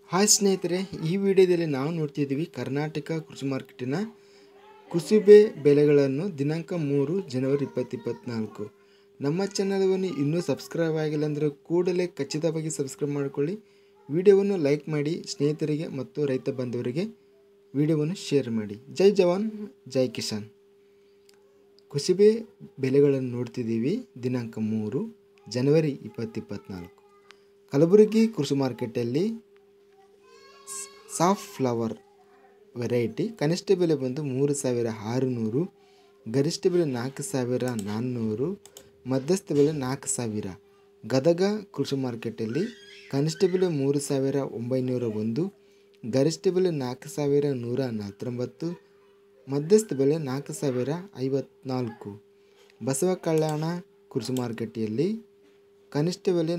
Hi ಸ್ನೇಹಿತರೆ, ಈ ವಿಡಿಯೋದಲ್ಲಿ ನಾವು ನೋಡ್ತಿದ್ದೀವಿ ಕರ್ನಾಟಕ ಕೃಷಿ ಮಾರ್ಕೆಟಿನ ಕುಸುಬೆ ಬೆಲೆಗಳನ್ನು ದಿನಾಂಕ 3 ಜನವರಿ 2024. ನಮ್ಮ ಚಾನಲವನ್ನು ಇನ್ನೂ ಸಬ್ಸ್ಕ್ರೈಬ್ ಆಗಿಲ್ಲ ಅಂದರೆ ಕೂಡಲೇ ಖಚಿತವಾಗಿ ಸಬ್ಸ್ಕ್ರೈಬ್ ಮಾಡಿಕೊಳ್ಳಿ. ವಿಡಿಯೋವನ್ನು ಲೈಕ್ ಮಾಡಿ, ಸ್ನೇಹಿತರಿಗೆ ಮತ್ತು ರೈತ ಬಂಧುವರಿಗೆ ವಿಡಿಯೋವನ್ನು ಶೇರ್ ಮಾಡಿ. ಜೈ ಜವಾನ್ ಜೈ ಕಿಸಾನ್. ಕುಸುಬೆ ಬೆಲೆಗಳನ್ನು ನೋಡ್ತಿದ್ದೀವಿ ದಿನಾಂಕ 3 ಜನವರಿ 2024. ಕಲಬುರಗಿ ಕೃಷಿ ಮಾರ್ಕೆಟಲ್ಲಿ ಸಾಫ್ಟ್ ಫ್ಲವರ್ ವೆರೈಟಿ ಕನಿಷ್ಠ ಬೆಲೆ ಬಂದು 3600, ಗರಿಷ್ಠ ಬೆಲೆ 4400, ಮಧ್ಯಸ್ಥ ಬೆಲೆ 4000. ಗದಗ ಕೃಷಿ ಮಾರ್ಕೆಟಲ್ಲಿ ಕನಿಷ್ಠ ಬೆಲೆ 3901, ಗರಿಷ್ಠ ಬೆಲೆ 4149, ಮಧ್ಯಸ್ಥ ಬೆಲೆ 4054. ಬಸವ ಕಲ್ಯಾಣ ಕೃಷಿ ಮಾರ್ಕೆಟಲ್ಲಿ ಕನಿಷ್ಠ ಬೆಲೆ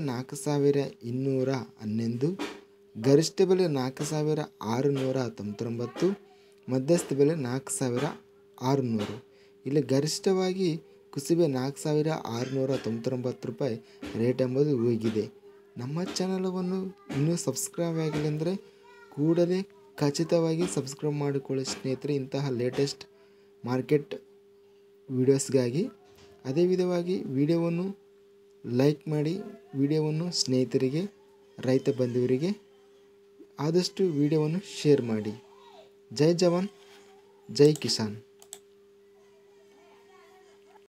4211, ಗರಿಷ್ಠ ಬೆಲೆ 4699, ಮಧ್ಯಸ್ಥ ಬೆಲೆ 4600. ಇಲ್ಲಿ ಗರಿಷ್ಠವಾಗಿ ಕುಸುಬೆ 4699 ರೂಪಾಯಿ ರೇಟ್ ಎಂಬುದು ಹೋಗಿದೆ. ನಮ್ಮ ಚಾನಲವನ್ನು ಇನ್ನೂ ಸಬ್ಸ್ಕ್ರೈಬ್ ಆಗಿಲ್ಲ ಅಂದರೆ ಕೂಡಲೇ ಖಚಿತವಾಗಿ ಸಬ್ಸ್ಕ್ರೈಬ್ ಮಾಡಿಕೊಳ್ಳಿ ಸ್ನೇಹಿತರೆ, ಇಂತಹ ಲೇಟೆಸ್ಟ್ ಮಾರ್ಕೆಟ್ ವಿಡಿಯೋಸ್ಗಾಗಿ. ಅದೇ ವಿಧವಾಗಿ ವಿಡಿಯೋವನ್ನು ಲೈಕ್ ಮಾಡಿ, ವಿಡಿಯೋವನ್ನು ಸ್ನೇಹಿತರಿಗೆ ರೈತ ಬಂಧುವರಿಗೆ ಆದಷ್ಟು ವಿಡಿಯೋವನ್ನು ಶೇರ್ ಮಾಡಿ. ಜೈ ಜವಾನ್ ಜೈ ಕಿಸಾನ್.